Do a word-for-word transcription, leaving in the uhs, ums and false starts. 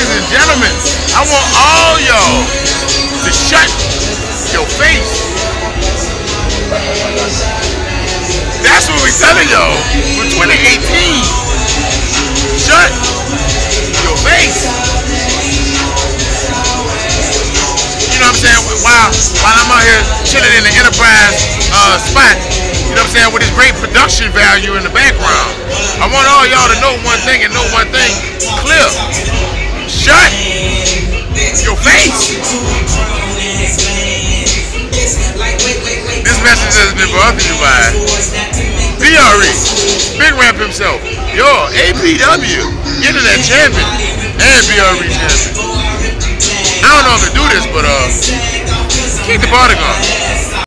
Ladies and gentlemen, I want all y'all to shut your face. That's what we're telling y'all for twenty eighteen. Shut your face. You know what I'm saying? While, while I'm out here chilling in the Enterprise uh, spot, you know what I'm saying, with this great production value in the background, I want all y'all to know one thing and know one thing clear. Shut your face. This message has been brought to you by B R E, Big Ramp himself, your A P W Internet Champion and B R E Champion. I don't know if to do this, but uh, keep the party going.